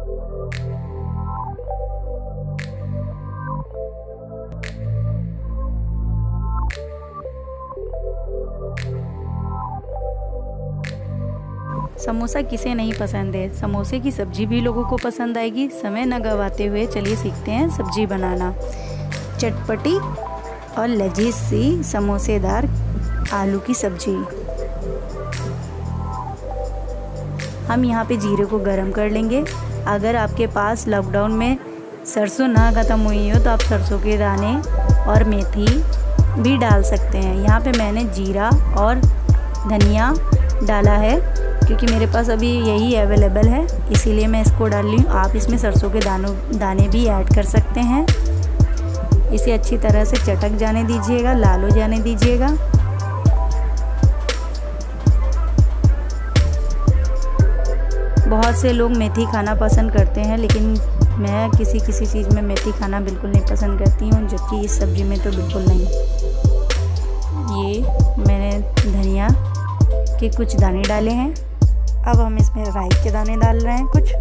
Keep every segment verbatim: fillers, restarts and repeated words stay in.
समोसा किसे नहीं पसंद है। समोसे की सब्जी भी लोगों को पसंद आएगी। समय न गवाते हुए चलिए सीखते हैं सब्जी बनाना। चटपटी और लजीज सी समोसेदार आलू की सब्जी। हम यहाँ पे जीरे को गरम कर लेंगे। अगर आपके पास लॉकडाउन में सरसों ना ख़त्म हुई हो तो आप सरसों के दाने और मेथी भी डाल सकते हैं। यहाँ पे मैंने जीरा और धनिया डाला है क्योंकि मेरे पास अभी यही अवेलेबल है, इसीलिए मैं इसको डाल रही हूँ। आप इसमें सरसों के दानों दाने भी ऐड कर सकते हैं। इसे अच्छी तरह से चटक जाने दीजिएगा, लाल हो जाने दीजिएगा। बहुत से लोग मेथी खाना पसंद करते हैं, लेकिन मैं किसी किसी चीज़ में मेथी खाना बिल्कुल नहीं पसंद करती हूँ, जबकि इस सब्ज़ी में तो बिल्कुल नहीं। ये मैंने धनिया के कुछ दाने डाले हैं। अब हम इसमें राई के दाने डाल रहे हैं कुछ।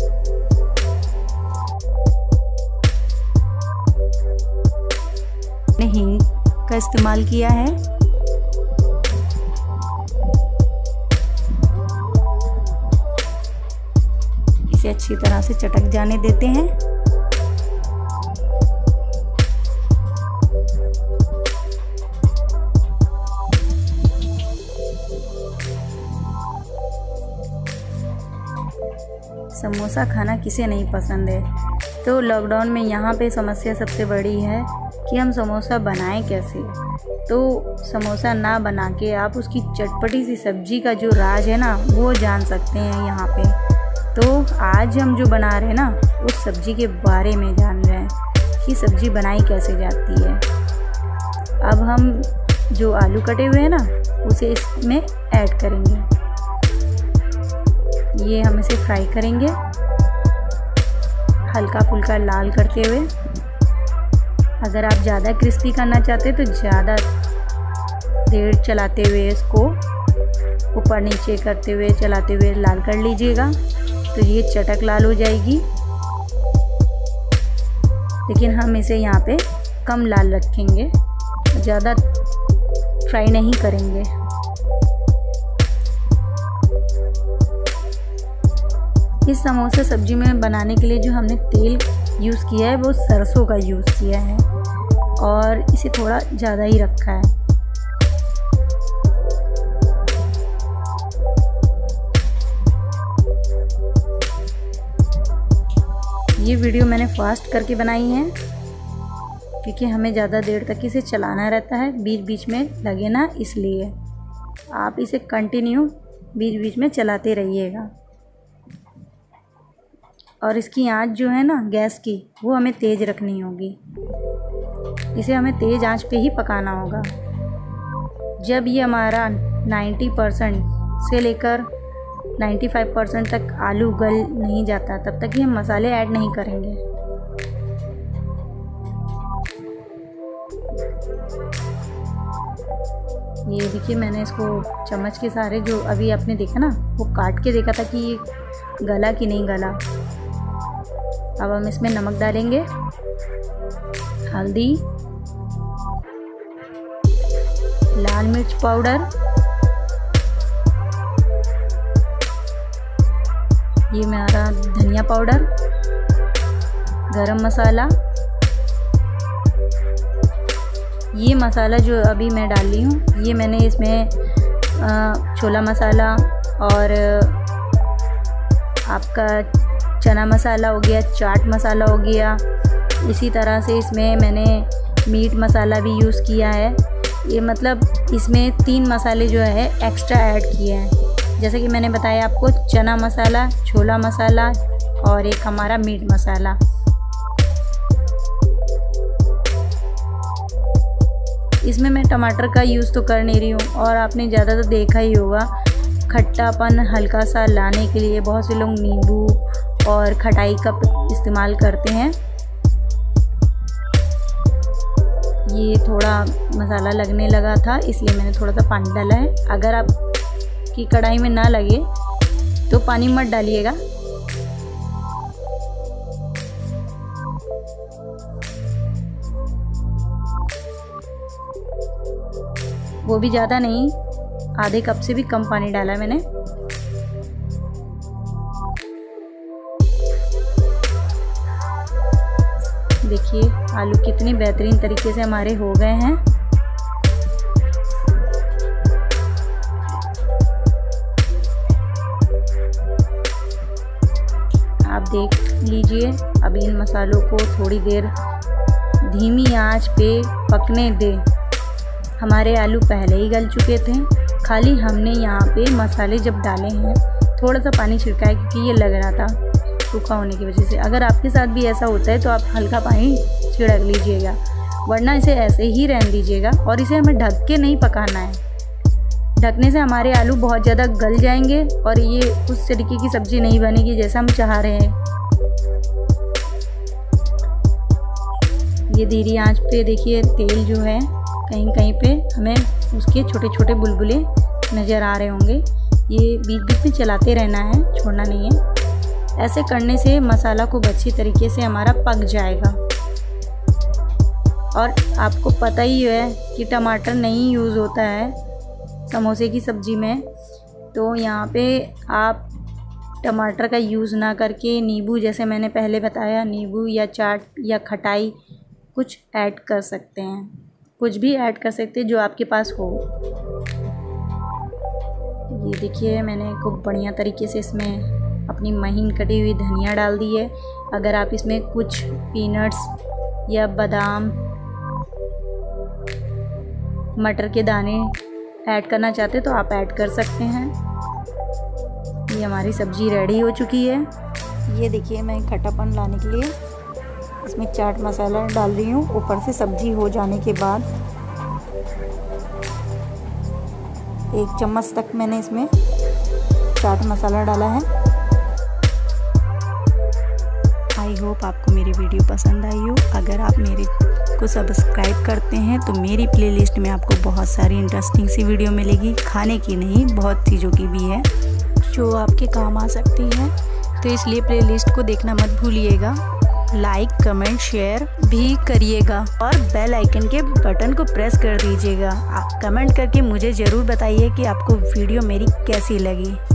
मैंने हींग का इस्तेमाल किया है। इसे अच्छी तरह से चटक जाने देते हैं। समोसा खाना किसे नहीं पसंद है। तो लॉकडाउन में यहाँ पे समस्या सबसे बड़ी है कि हम समोसा बनाएं कैसे। तो समोसा ना बना के आप उसकी चटपटी सी सब्जी का जो राज है ना, वो जान सकते हैं यहाँ पे। तो आज हम जो बना रहे हैं ना, उस सब्जी के बारे में जान रहे हैं कि सब्जी बनाई कैसे जाती है। अब हम जो आलू कटे हुए हैं ना, उसे इसमें ऐड करेंगे। ये हम इसे फ्राई करेंगे हल्का फुल्का लाल करते हुए। अगर आप ज़्यादा क्रिस्पी करना चाहते तो ज़्यादा देर चलाते हुए इसको ऊपर नीचे करते हुए चलाते हुए लाल कर लीजिएगा, तो ये चटक लाल हो जाएगी। लेकिन हम इसे यहाँ पे कम लाल रखेंगे, ज़्यादा फ्राई नहीं करेंगे। इस समोसा सब्जी में बनाने के लिए जो हमने तेल यूज़ किया है वो सरसों का यूज़ किया है और इसे थोड़ा ज़्यादा ही रखा है। ये वीडियो मैंने फास्ट करके बनाई है क्योंकि हमें ज़्यादा देर तक इसे चलाना रहता है, बीच बीच में लगे ना, इसलिए आप इसे कंटिन्यू बीच बीच में चलाते रहिएगा। और इसकी आंच जो है ना गैस की, वो हमें तेज़ रखनी होगी। इसे हमें तेज़ आंच पे ही पकाना होगा। जब ये हमारा नब्बे परसेंट से लेकर पचानवे परसेंट तक आलू गल नहीं जाता, तब तक ही हम मसाले ऐड नहीं करेंगे। ये देखिए, मैंने इसको चम्मच के सहारे, जो अभी आपने देखा ना, वो काट के देखा था कि ये गला कि नहीं गला। अब हम इसमें नमक डालेंगे, हल्दी, लाल मिर्च पाउडर, ये हमारा धनिया पाउडर, गरम मसाला। ये मसाला जो अभी मैं डाल रही हूँ, ये मैंने इसमें छोला मसाला और आपका चना मसाला हो गया, चाट मसाला हो गया। इसी तरह से इसमें मैंने मीट मसाला भी यूज़ किया है। ये मतलब इसमें तीन मसाले जो है एक्स्ट्रा ऐड किए हैं। जैसे कि मैंने बताया आपको, चना मसाला, छोला मसाला और एक हमारा मीट मसाला। इसमें मैं टमाटर का यूज़ तो कर नहीं रही हूँ, और आपने ज़्यादा तो देखा ही होगा, खट्टापन हल्का सा लाने के लिए बहुत से लोग नींबू और खटाई का इस्तेमाल करते हैं। ये थोड़ा मसाला लगने लगा था, इसलिए मैंने थोड़ा सा पानी डाला है। अगर आप की कढ़ाई में ना लगे तो पानी मत डालिएगा। वो भी ज़्यादा नहीं, आधे कप से भी कम पानी डाला है मैंने। देखिए आलू कितने बेहतरीन तरीके से हमारे हो गए हैं। आप देख लीजिए। अब इन मसालों को थोड़ी देर धीमी आंच पे पकने दें। हमारे आलू पहले ही गल चुके थे, खाली हमने यहाँ पे मसाले जब डाले हैं थोड़ा सा पानी छिड़का है, क्योंकि ये लग रहा था सूखा होने की वजह से। अगर आपके साथ भी ऐसा होता है तो आप हल्का पानी छिड़क लीजिएगा, वरना इसे ऐसे ही रहने दीजिएगा। और इसे हमें ढक के नहीं पकाना है, ढकने से हमारे आलू बहुत ज़्यादा गल जाएंगे और ये उस तरीके की सब्ज़ी नहीं बनेगी जैसा हम चाह रहे हैं। ये धीरे आंच पे देखिए तेल जो है कहीं कहीं पे हमें उसके छोटे छोटे बुलबुले नज़र आ रहे होंगे। ये बीच बीच में चलाते रहना है, छोड़ना नहीं है। ऐसे करने से मसाला खूब अच्छी तरीके से हमारा पक जाएगा। और आपको पता ही है कि टमाटर नहीं यूज़ होता है समोसे की सब्ज़ी में, तो यहाँ पे आप टमाटर का यूज़ ना करके नींबू, जैसे मैंने पहले बताया, नींबू या चाट या खटाई कुछ ऐड कर सकते हैं। कुछ भी ऐड कर सकते हैं जो आपके पास हो। ये देखिए मैंने खूब बढ़िया तरीके से इसमें अपनी महीन कटी हुई धनिया डाल दी है। अगर आप इसमें कुछ पीनट्स या बादाम, मटर के दाने ऐड करना चाहते हैं तो आप ऐड कर सकते हैं। ये हमारी सब्ज़ी रेडी हो चुकी है। ये देखिए मैं खट्टापन लाने के लिए इसमें चाट मसाला डाल रही हूँ। ऊपर से सब्ज़ी हो जाने के बाद एक चम्मच तक मैंने इसमें चाट मसाला डाला है। आई होप आपको मेरी वीडियो पसंद आई हो। अगर आप मेरे को सब्सक्राइब करते हैं तो मेरी प्लेलिस्ट में आपको बहुत सारी इंटरेस्टिंग सी वीडियो मिलेगी, खाने की नहीं बहुत चीज़ों की भी है जो आपके काम आ सकती है। तो इसलिए प्लेलिस्ट को देखना मत भूलिएगा। लाइक, कमेंट, शेयर भी करिएगा और बेल आइकन के बटन को प्रेस कर दीजिएगा। आप कमेंट करके मुझे ज़रूर बताइए कि आपको वीडियो मेरी कैसी लगी।